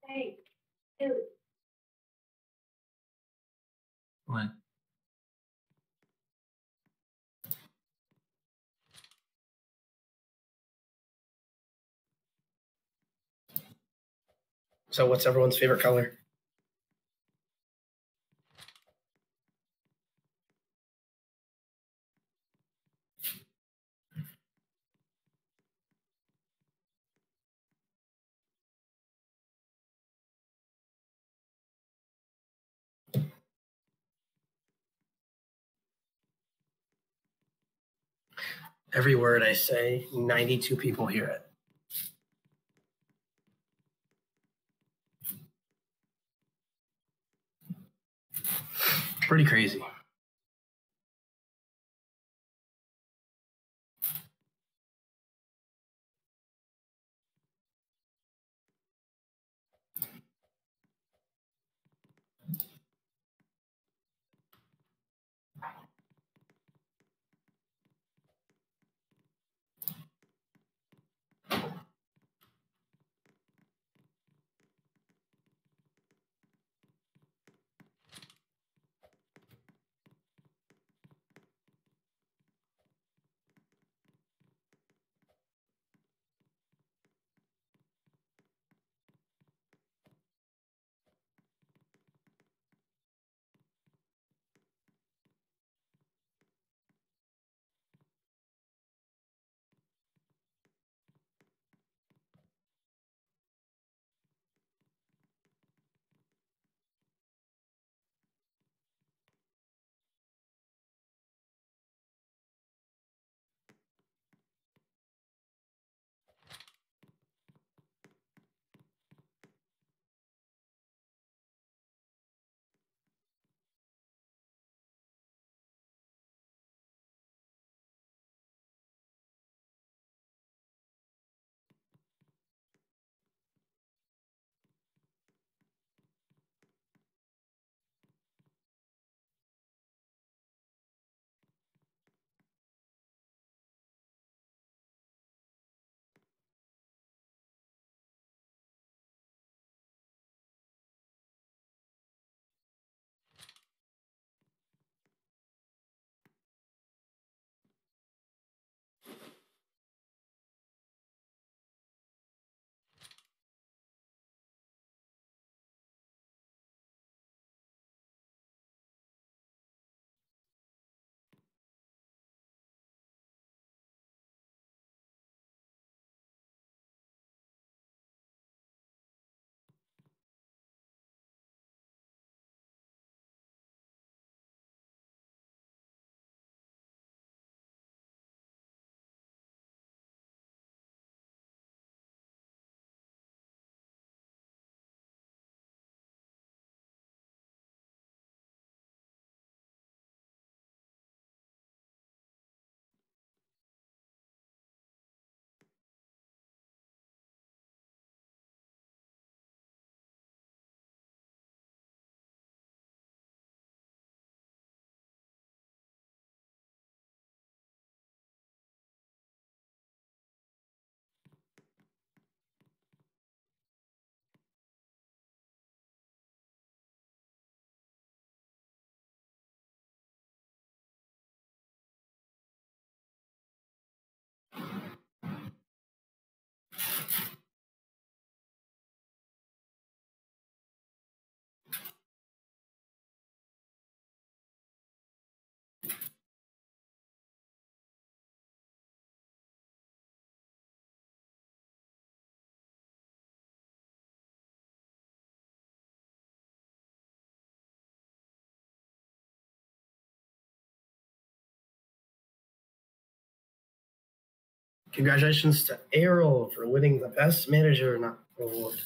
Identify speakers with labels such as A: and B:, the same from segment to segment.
A: Hey, dude.
B: What?
C: So what's everyone's favorite color? Every word I say, 92 people hear it. Pretty crazy. Congratulations to Errol for winning the Best Manager award.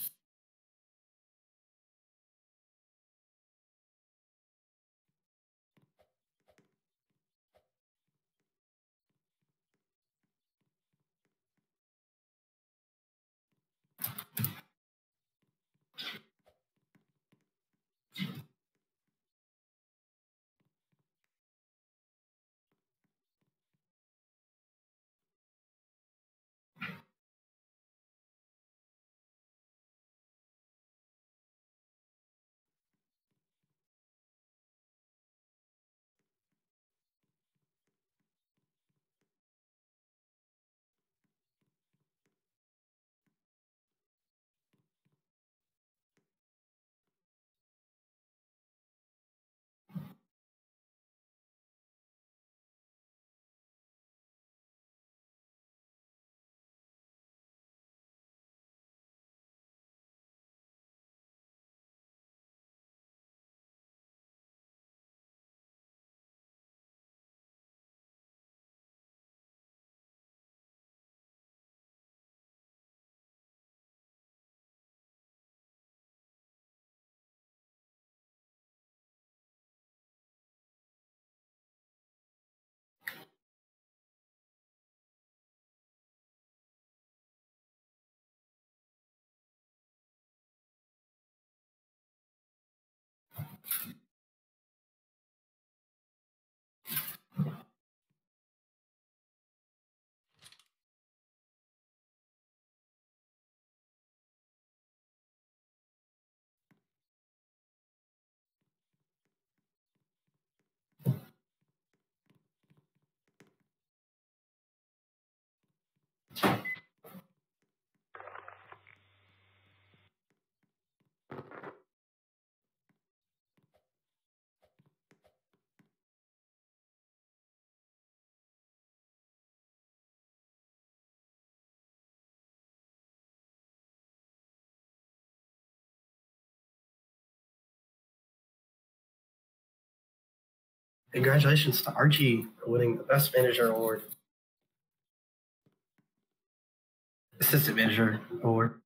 C: Congratulations to Archie for winning the Best Manager Award. Assistant Manager Award.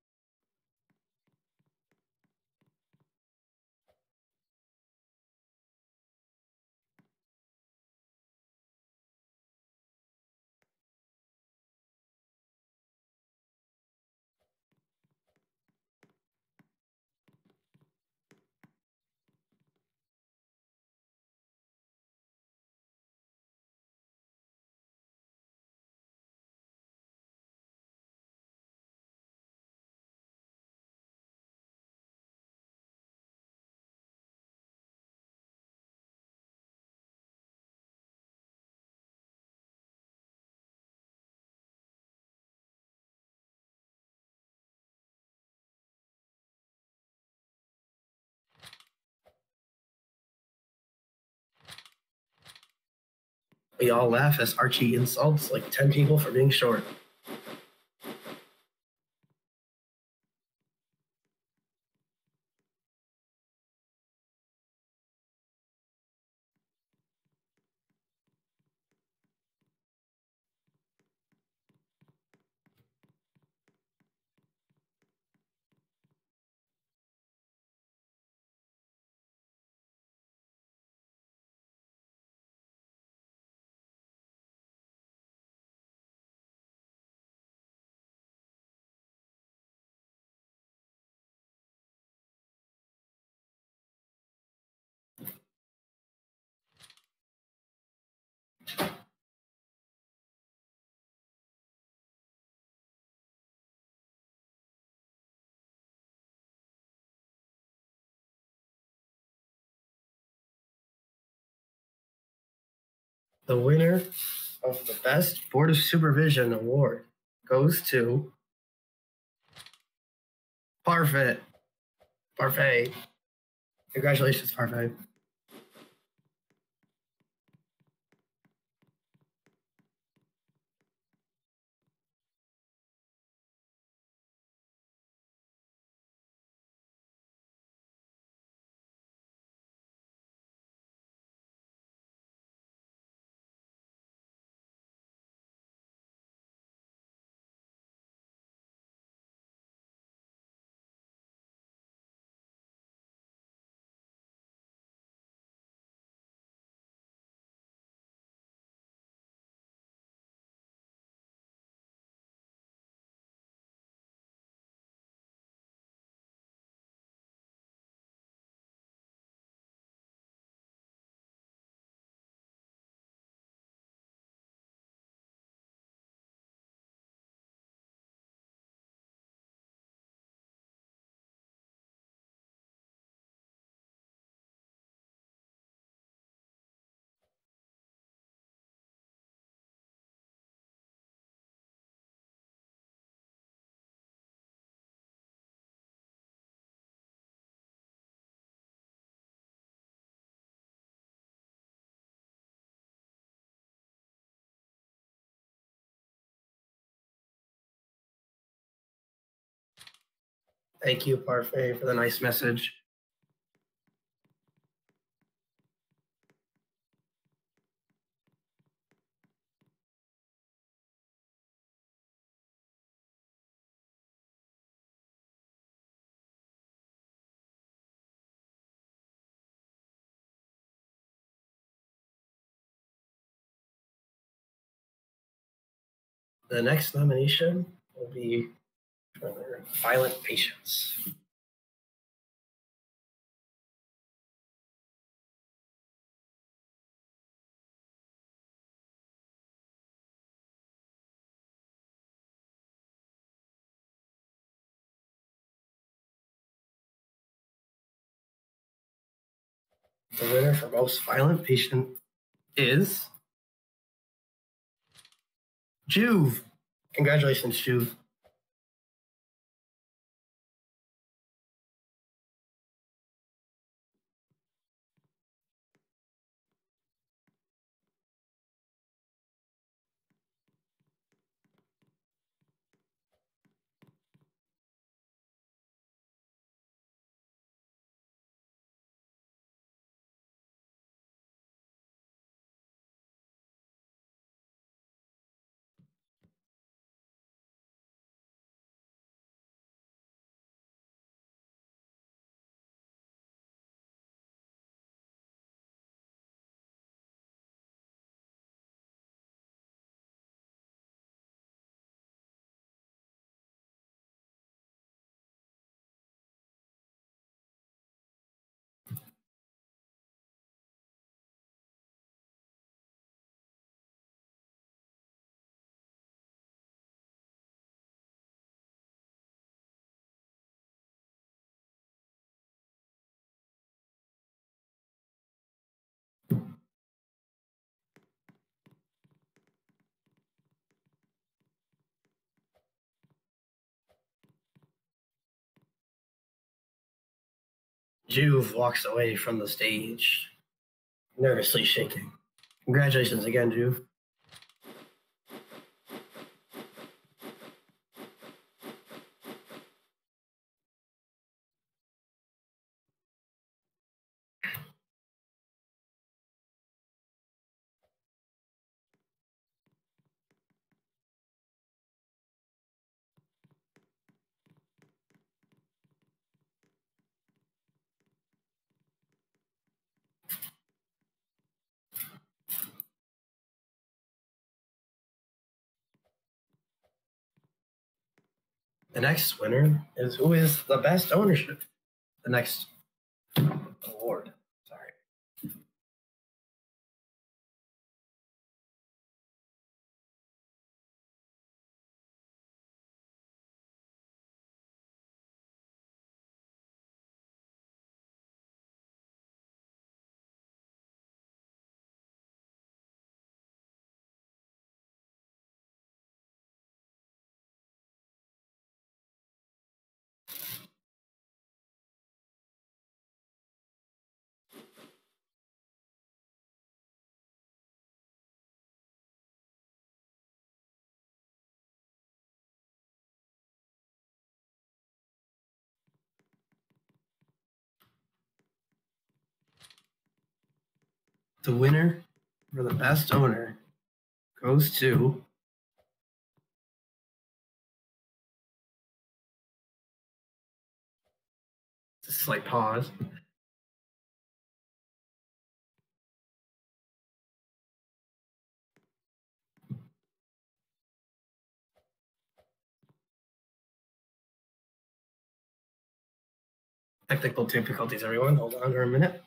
C: We all laugh as Archie insults like 10 people for being short. The winner of the Best Board of Supervision Award goes to Parfait. Parfait. Congratulations, Parfait. Thank you, Parfait, for the nice message. The next nomination will be for Violent Patients. The winner for Most Violent Patient is Juve. Congratulations, Juve. Juve walks away from the stage, nervously shaking. Congratulations again, Juve. The next winner is who is the best ownership. The next award. Sorry. The winner for the best owner goes to just a slight pause. Technical difficulties, everyone. Hold on for a minute.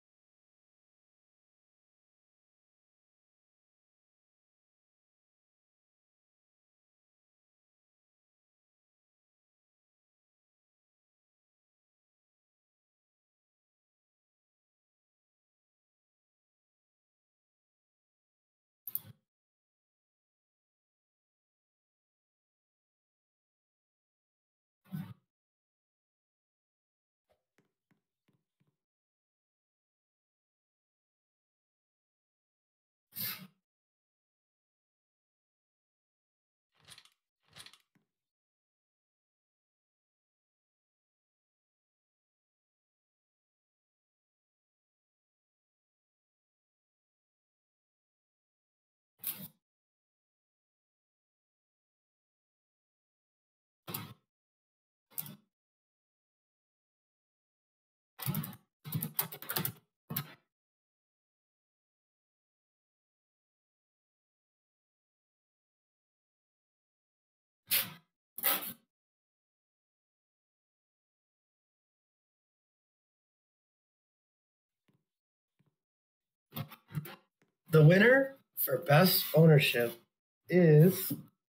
C: The winner for best ownership is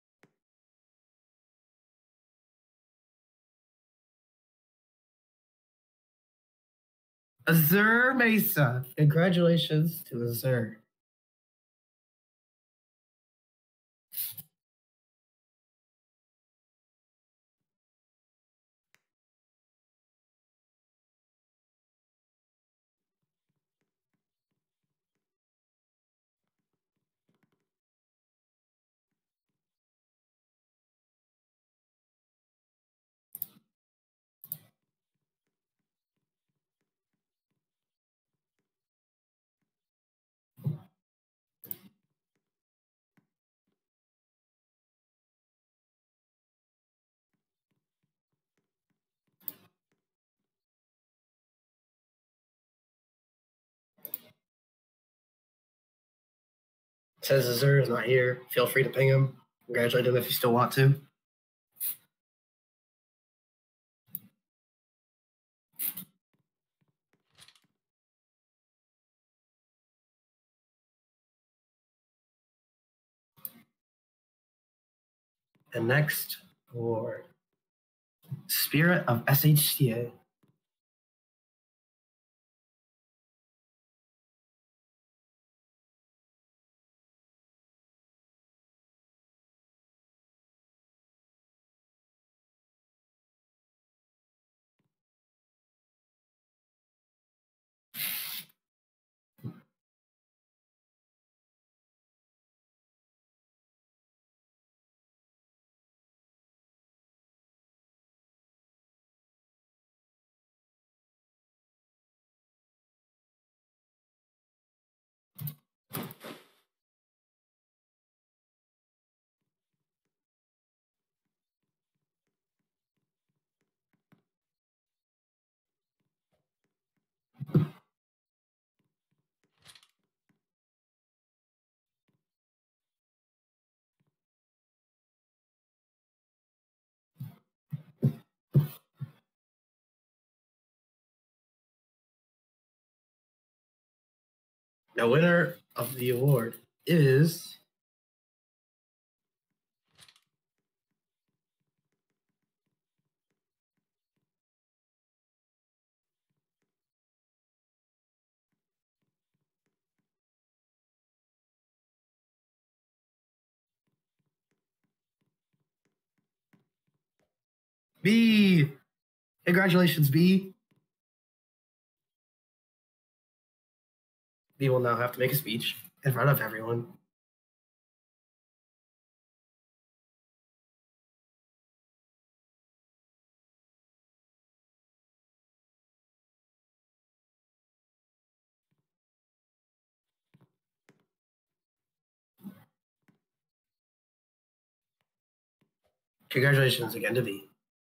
C: Azur Mesa. Congratulations to Azur. Says Azur is not here. Feel free to ping him. Congratulate him if you still want to. And next award, Spirit of SHCA. The winner of the award is B. Congratulations, B. B will now have to make a speech in front of everyone. Congratulations again to B.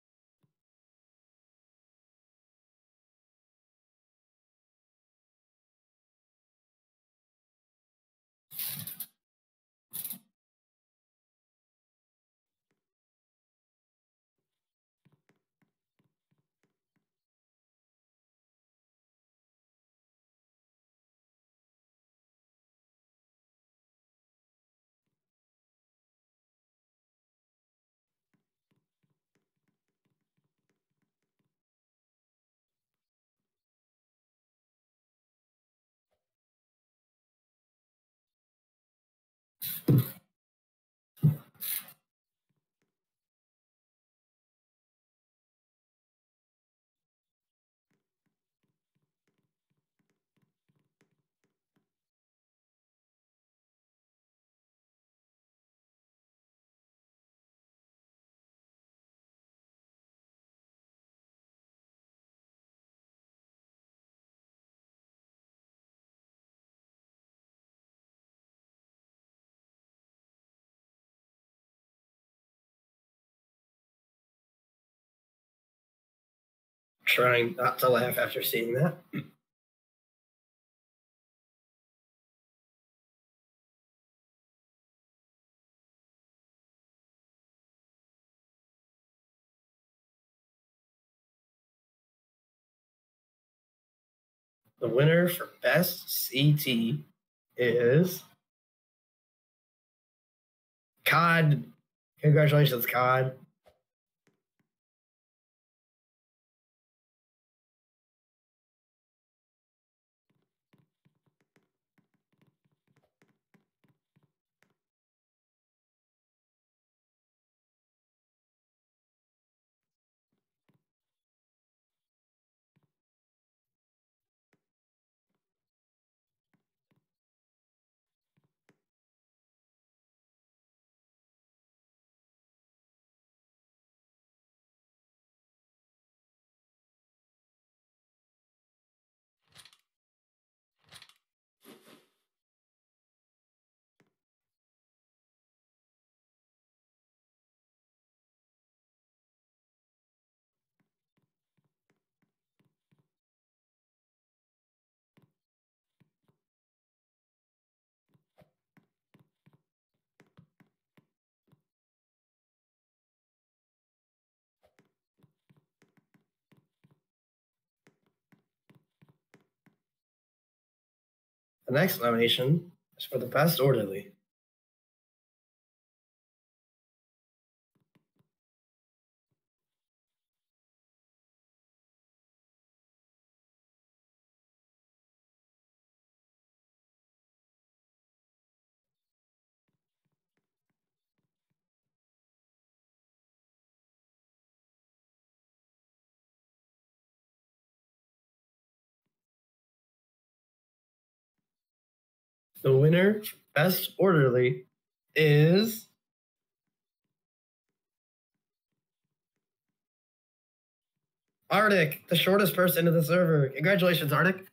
C: Trying not to laugh after seeing that. The winner for Best CT is Cod. Congratulations, Cod. The next nomination is for the Best Orderly. The winner for Best Orderly is Arctic, the shortest person in the server. Congratulations, Arctic.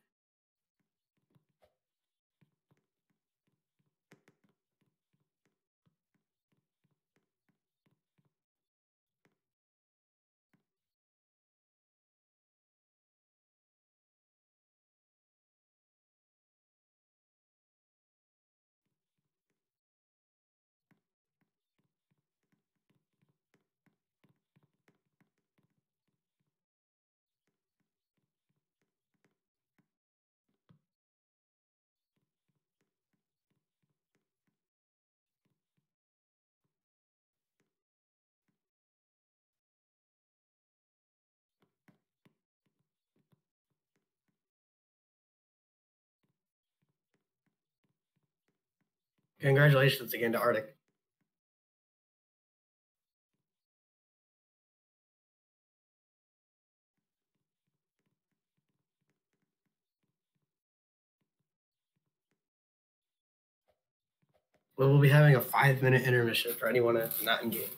C: Congratulations again to Arctic. We'll be having a 5-minute intermission for anyone that's not in game.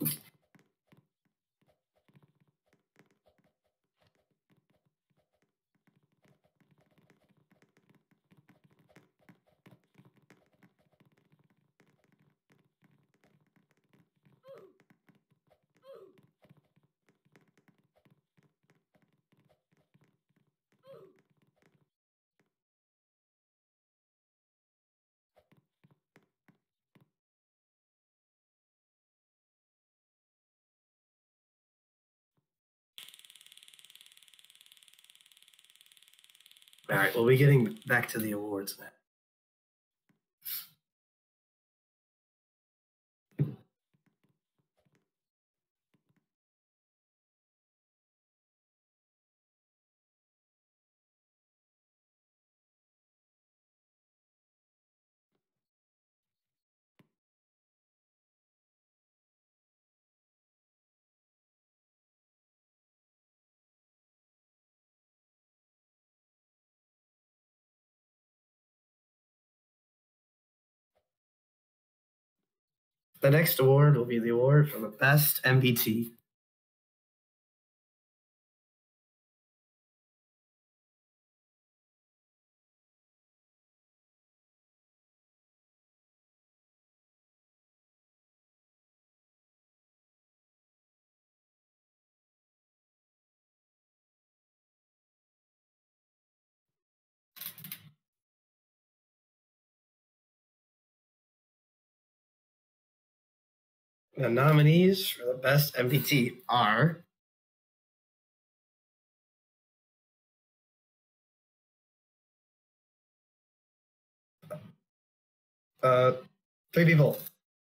C: All right, we'll be getting back to the awards now. The next award will be the award for the best MPT. The nominees for the best MPT are three people.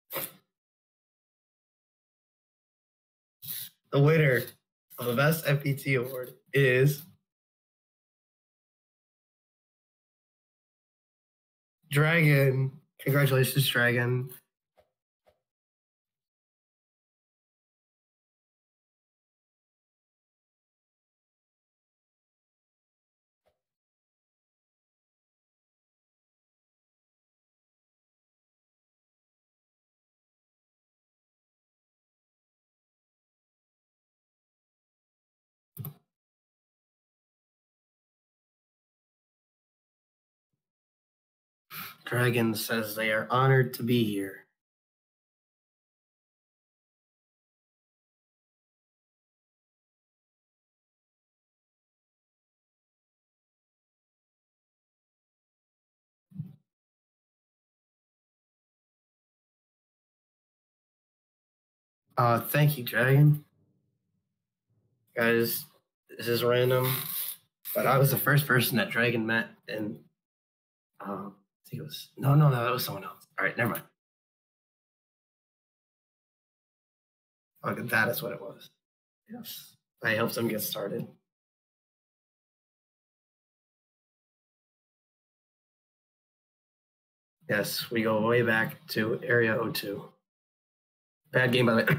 C: The winner of the best MPT award is Dragon. Congratulations, Dragon. Dragon says they are honored to be here. Thank you, Dragon. Guys, this is random, but I was the first person that Dragon met, and I think it was no, that was someone else. All right, never mind. Okay, that is what it was. Yes, I helped them get started. Yes, we go way back to Area 02. Bad game, by the way.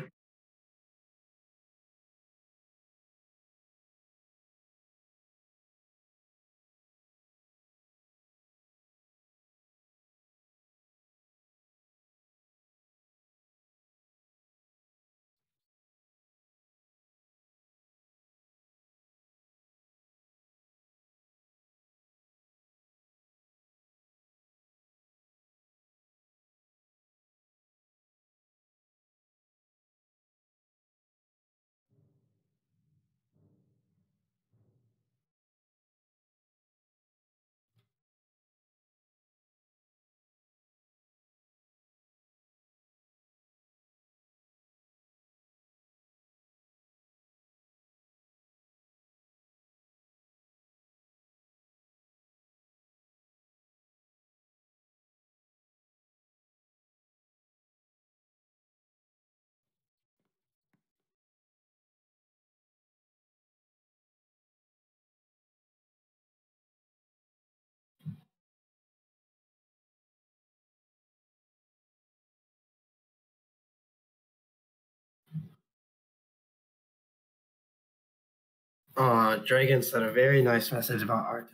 C: Dragon sent a very nice message about art.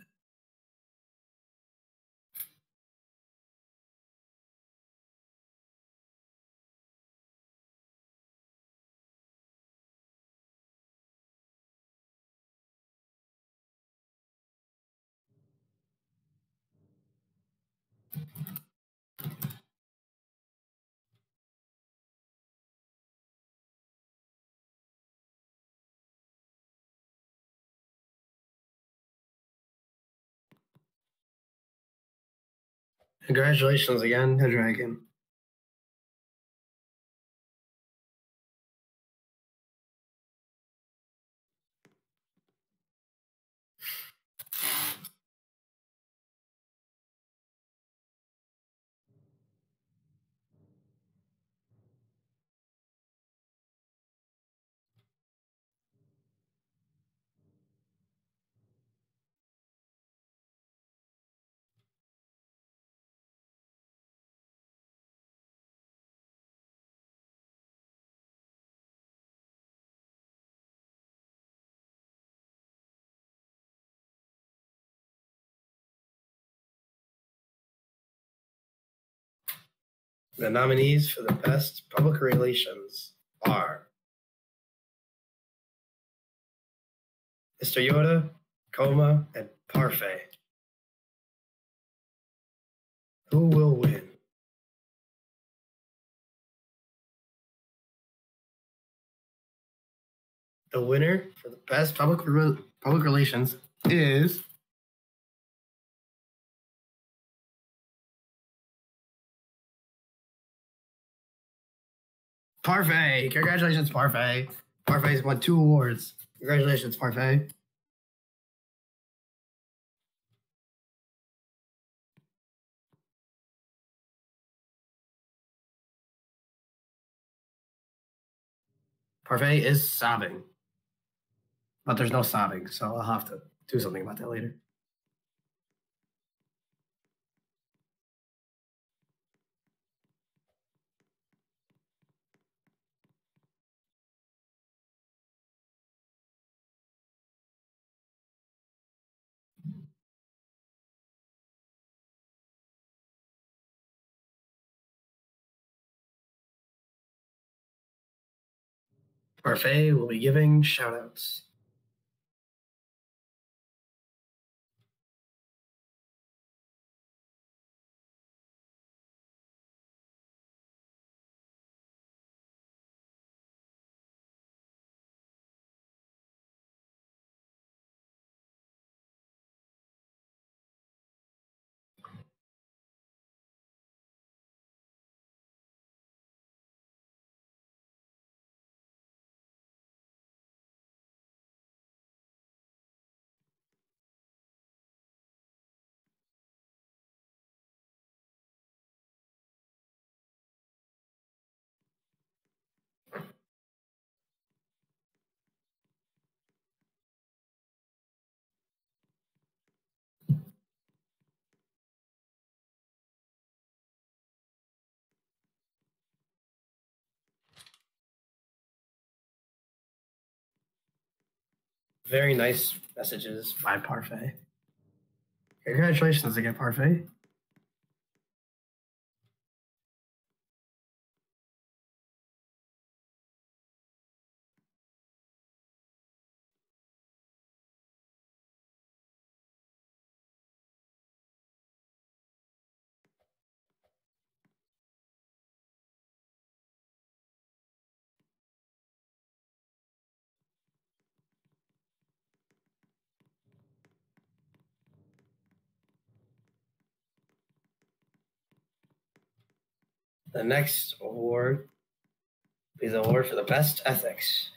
C: Congratulations again to Dragon. The nominees for the best public relations are Mr. Yoda, Coma, and Parfait. Who will win? The winner for the best public relations is Parfait. Congratulations, Parfait. Parfait's won 2 awards. Congratulations, Parfait. Parfait is sobbing. But there's no sobbing, so I'll have to do something about that later. Parfait will be giving shoutouts. Very nice messages by Parfait. Congratulations again, Parfait. The next award is the award for the best ethics.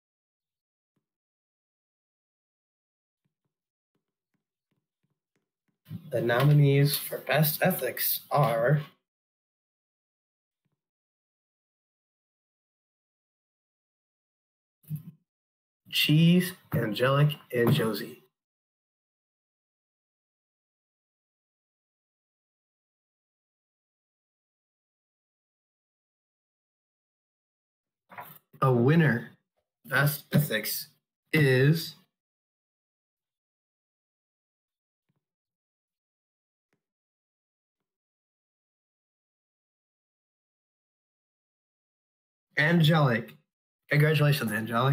C: The nominees for best ethics are Cheese, Angelic, and Josie. The winner, best ethics, is Angelic. Congratulations, Angelic.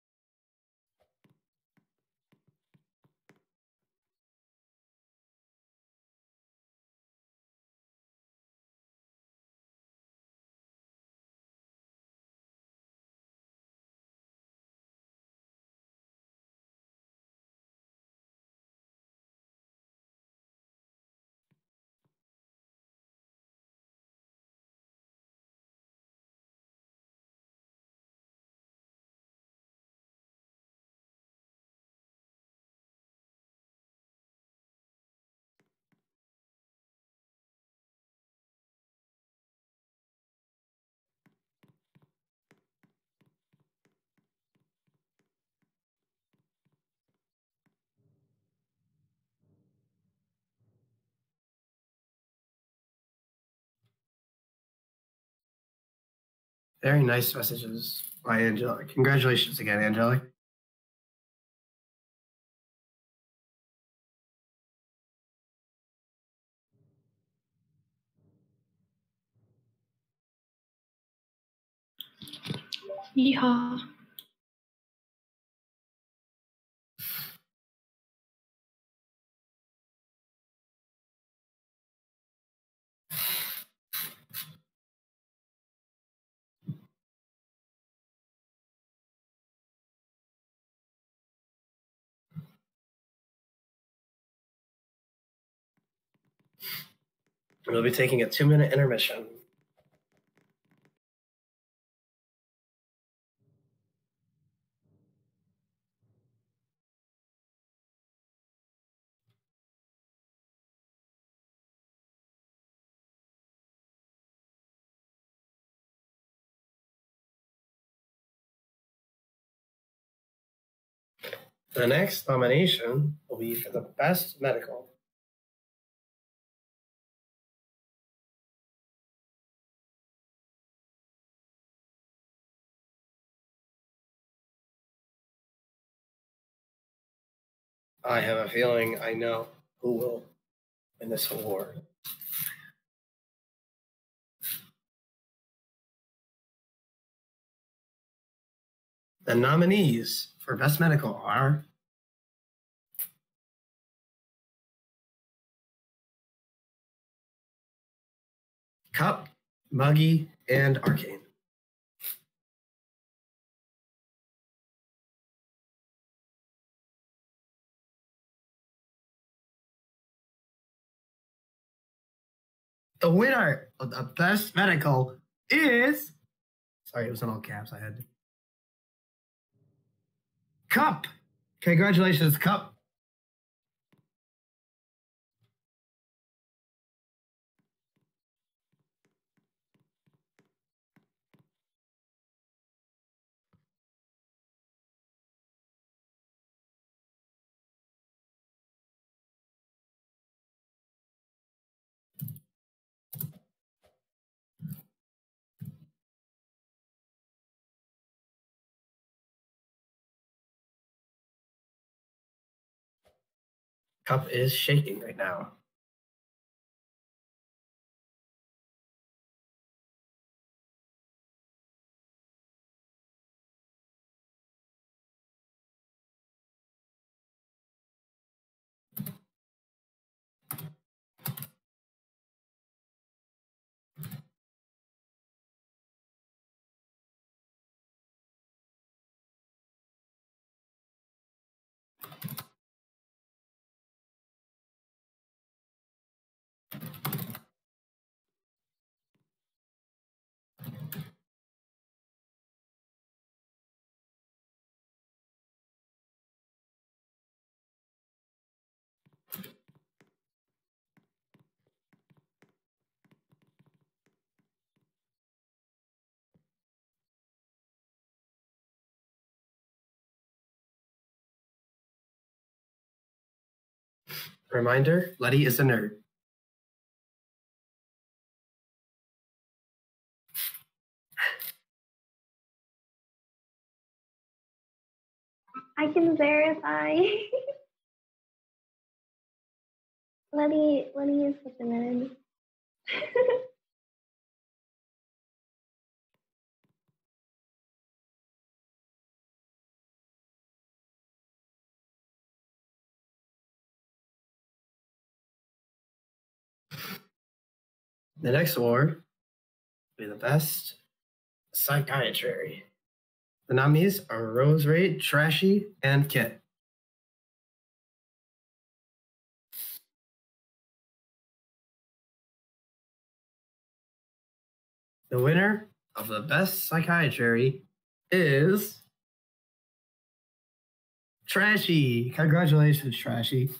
C: Very nice messages by Angelic. Congratulations again, Angelic.
A: Yeehaw.
C: We'll be taking a 2-minute intermission. The next nomination will be for the best medical. I have a feeling I know who will win this award. The nominees for Best Medical are Cup, Muggy, and Arcane. The winner of the Best Medical is... Sorry, it was in all caps. I had to... Cup. Congratulations, Cup. Cup is shaking right now. Reminder, Letty is a nerd.
A: I can verify. Letty is such a nerd.
C: The next award will be the best psychiatry. The nominees are Rose Raid, Trashy, and Kit. The winner of the best psychiatry is Trashy. Congratulations, Trashy.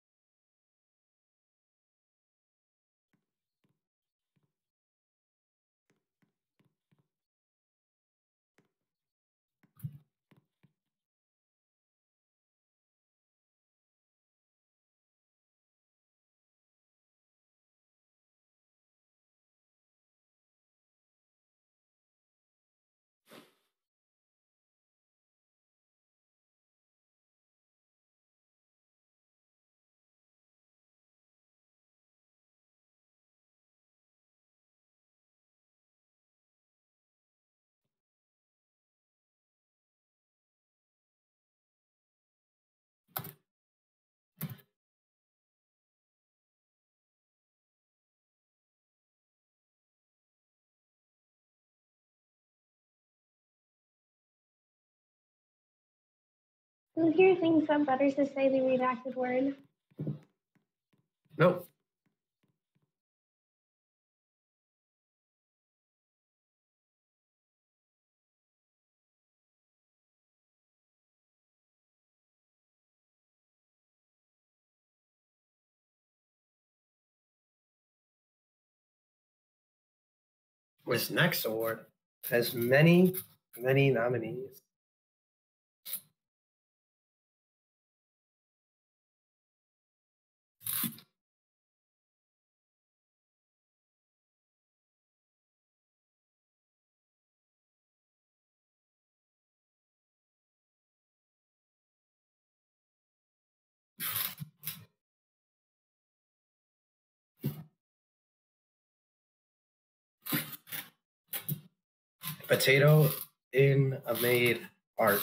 A: Who here thinks that better to say the redacted word?
C: Nope. This next award has many, many nominees. Potato in a Maid art.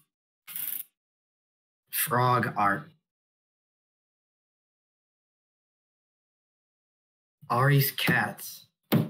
C: Frog art. Ari's cats.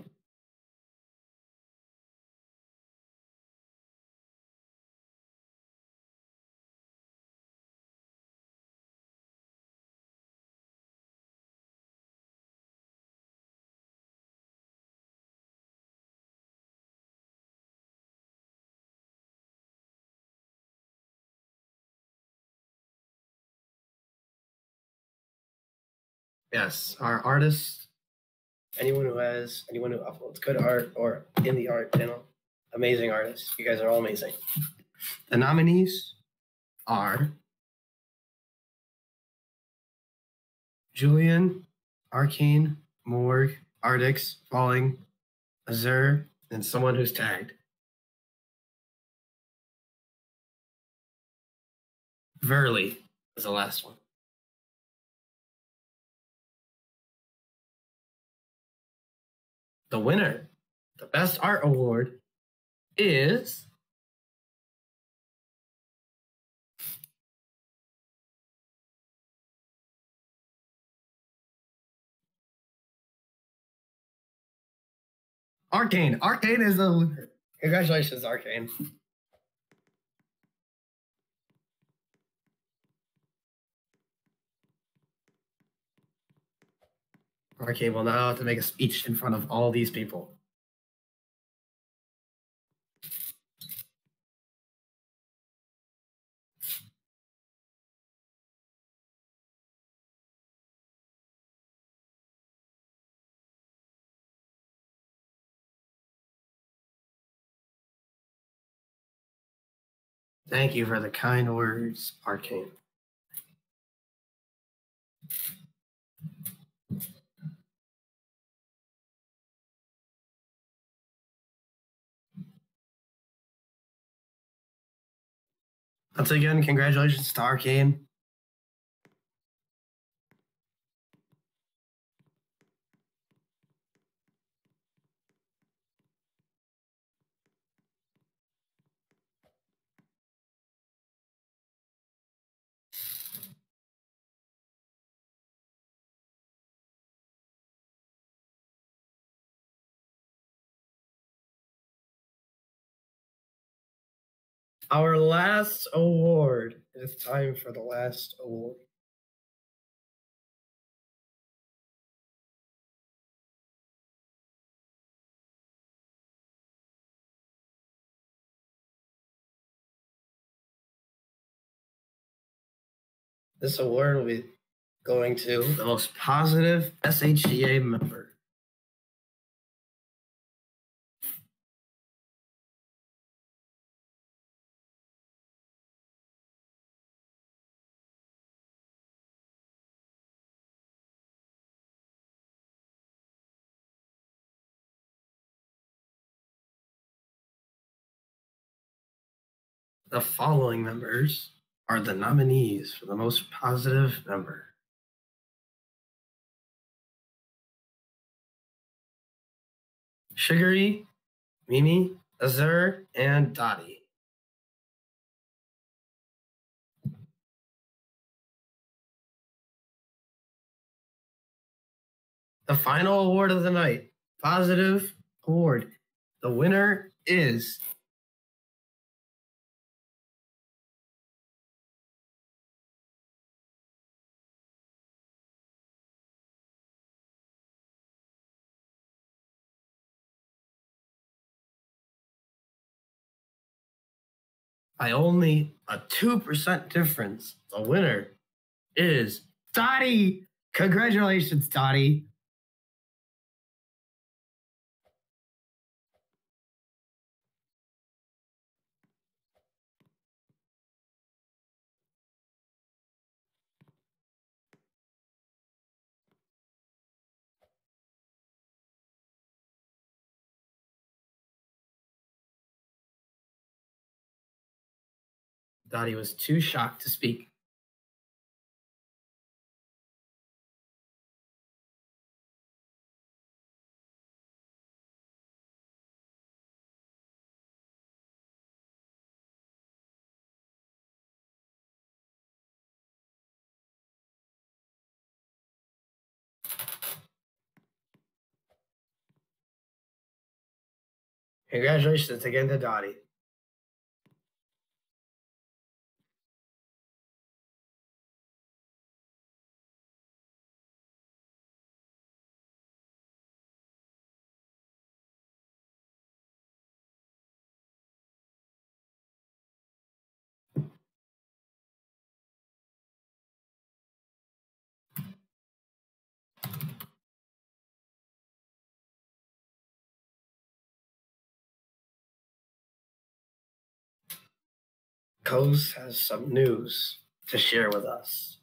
C: Yes, our artists, anyone who uploads good art or in the art channel, amazing artists. You guys are all amazing. The nominees are Julian, Arcane, Morg, Ardix, Falling, Azur, and someone who's tagged. Verly is the last one. The winner, the best art award, is Arcane. Arcane is the winner. Congratulations, Arcane. Arcane will now have to make a speech in front of all these people. Thank you for the kind words, Arcane. Once again, congratulations to Arcane. Our last award. It is time for the last award. This award will be going to the most positive SHCA member. The following members are the nominees for the most positive member. Sugary, Mimi, Azur, and Dottie. The final award of the night, positive award. The winner is by only a 2% difference. The winner is Dottie. Congratulations, Dottie. Dottie was too shocked to speak. Congratulations again to Dottie. Coase has some news to share with us.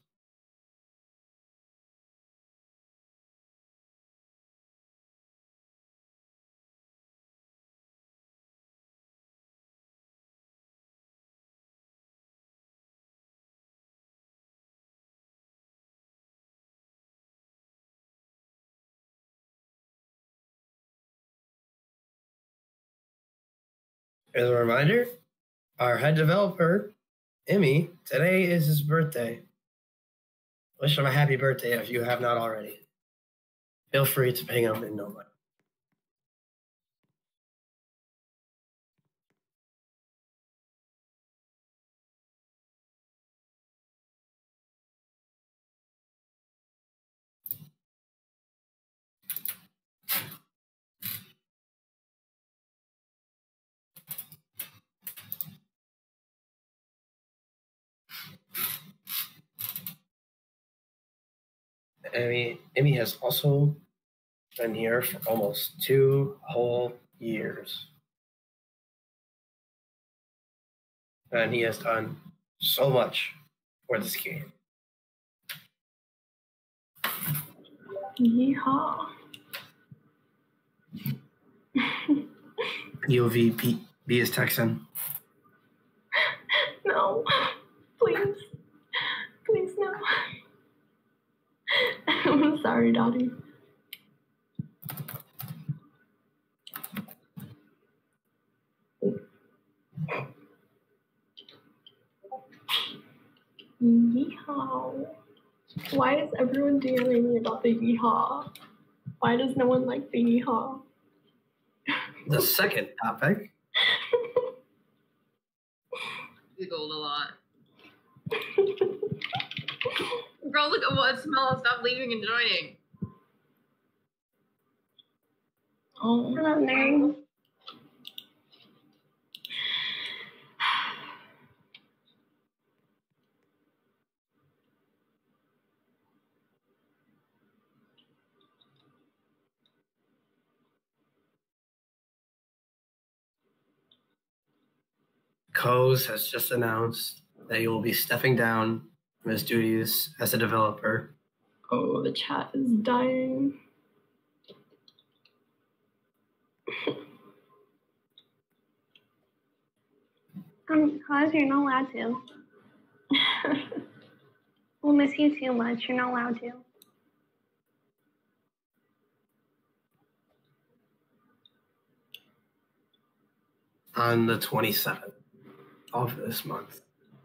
C: As a reminder, our head developer, Emmy, today is his birthday. Wish him a happy birthday if you have not already. Feel free to ping him in no money. Emmy has also been here for almost 2 whole years. And he has done so much for this game.
A: Yeehaw.
C: POV, B is Texan.
A: No, please. Please, no. I'm sorry, Dottie. Yeehaw. Why is everyone DMing me about the yeehaw? Why does no one like the yeehaw?
C: The second topic
B: giggled a lot. Bro, look at what smell. Stop leaving and joining.
A: Oh,
D: Hello, nerd.
C: Coase has just announced that he will be stepping down from his duties as a developer.
A: oh, the chat is dying.
D: Cause you're not allowed to. We'll miss you too much. You're not allowed to.
C: On the 27th of this month.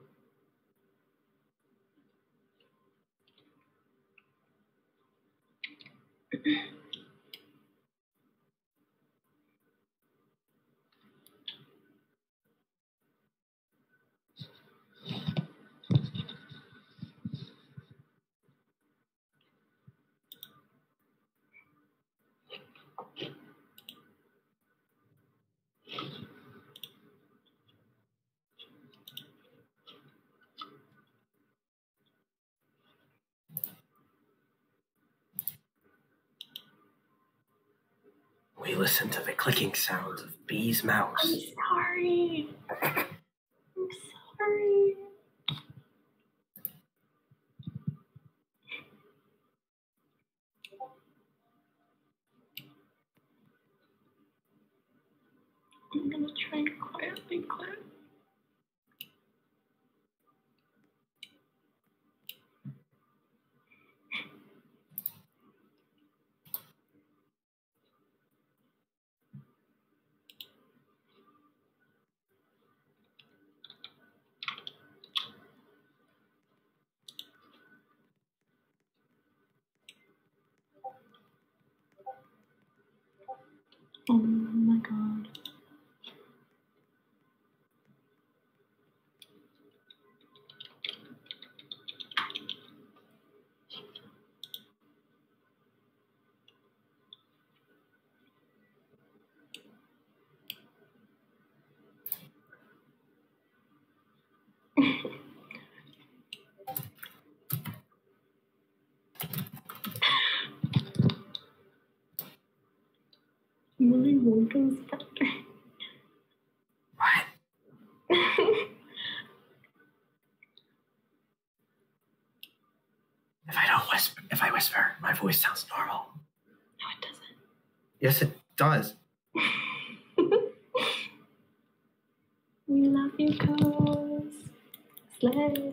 C: We listen to the clicking sounds of Bee's mouse.
A: I'm sorry. I'm sorry. I'm gonna try and quietly clip. Oh my god. Willy Wonka's factory.
C: What? If I whisper, my voice sounds normal.
A: No, it doesn't.
C: Yes, it does.
A: We love you, Coase. Slay.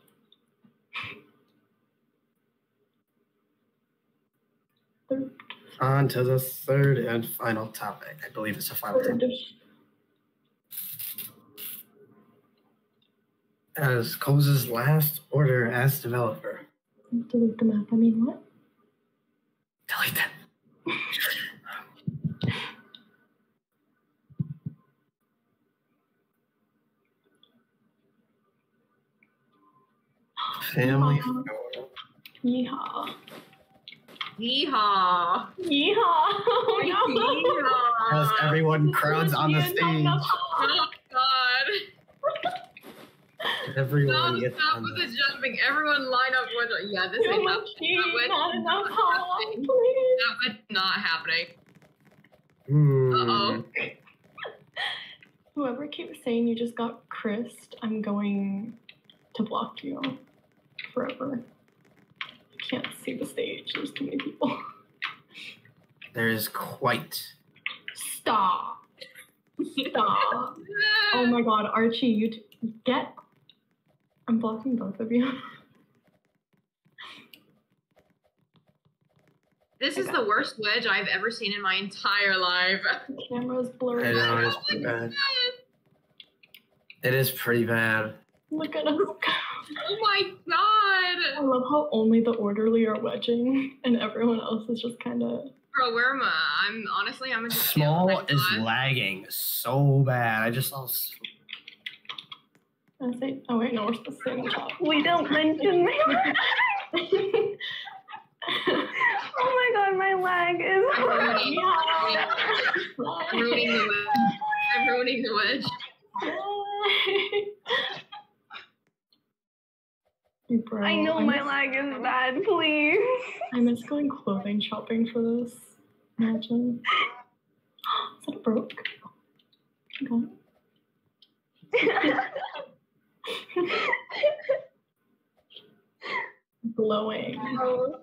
C: On to the third and final topic. I believe it's the final topic. As Coase's last order as developer.
A: Delete the map. I mean, what?
C: Delete that. Family photo.
A: Yeehaw.
B: Yeehaw.
A: Yeehaw. Oh, no.
B: Yeehaw.
C: As everyone crowds on the stage.
B: Oh, God.
C: Everyone gets
B: Stop
C: on
B: with
C: the
B: the jumping. Everyone line up with it. Yeah, this ain't
A: Not enough happening. Please.
B: That not happening.
C: Hmm.
B: Uh-oh.
A: Whoever keeps saying you just got Christ, I'm going to block you forever. I can't see the stage. There's too many people.
C: There is quite.
A: Stop. Stop. Oh my god, Archie, you get. I'm blocking both of you.
B: This is the worst wedge I've ever seen in my entire life.
A: The camera's blurry.
C: I know, it's pretty bad. It is pretty bad.
A: Look at us go.
B: Oh my
A: I
B: God.
A: love how only the orderly are wedging and everyone else is just kind of.
B: Bro, where am I? I'm just
C: Small
B: oh my
C: is
B: God.
C: lagging so bad. I just saw.
A: I say, oh wait, no, we're supposed to say in the chat.
D: We don't mention my lag. Oh my god, my lag is
B: I'm ruining the wedge. I'm ruining the wedge.
A: Bro,
D: I know my lag is bad, please.
A: I miss going clothing shopping for this. Imagine. Is that broke? Okay. Glowing.
D: Oh.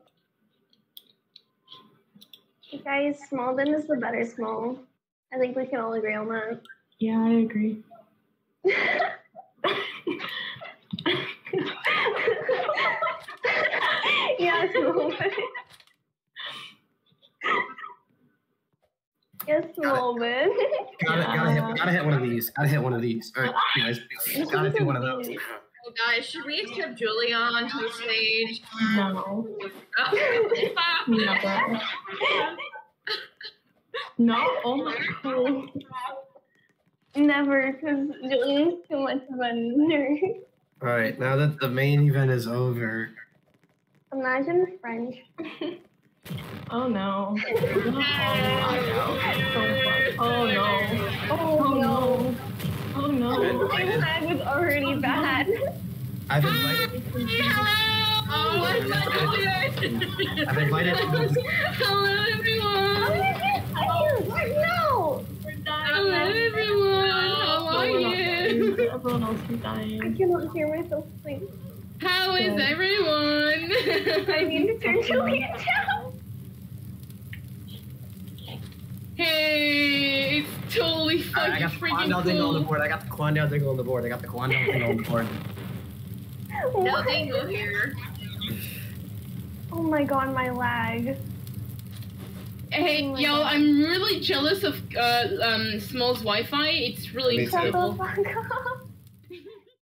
D: Guys, small bin is the better small. I think we can all agree on that.
A: Yeah, I agree.
D: Yeah, small bin. Yes, small bin.
C: Gotta hit one of these. Gotta hit one of these. All right, guys, gotta do one of those.
B: Oh, guys, should we accept Julie on to the stage?
A: No. Never. No? Oh my god.
D: Never, because Julian's too much of a nerd.
C: All right, now that the main event is over.
D: Imagine French.
A: Oh no. We're gonna all lag out. So fun. Oh no. Oh no. Oh no.
D: My lag was already bad.
C: I've invited.
B: Oh, what's up,
C: I've invited.
B: Hello, everyone.
D: No!
A: We're dying.
B: Hello, everyone. How are you?
A: Everyone else is
D: I
A: dying.
D: cannot hear myself think.
B: How is everyone?
D: I need to turn Julian down.
B: Hey, it's totally
C: I
B: fucking
C: got the
B: freaking
C: Quandale dingle on the
B: cool.
C: board. I got the Quandale dingle on the board.
B: No dingle here.
D: Oh my god, my lag.
B: Hey,
D: Oh my
B: yo,
D: God.
B: I'm really jealous of Small's Wi-Fi. It's really
C: Me too.
D: Shut the
B: incredible.
D: fuck up.